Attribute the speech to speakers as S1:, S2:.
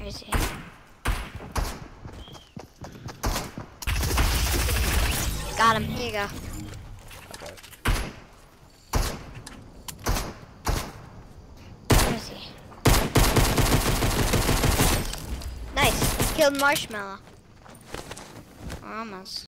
S1: Where is he? Got him. Here you go.
S2: Okay.
S1: Where is he? Nice. Killed Marshmallow. Almost.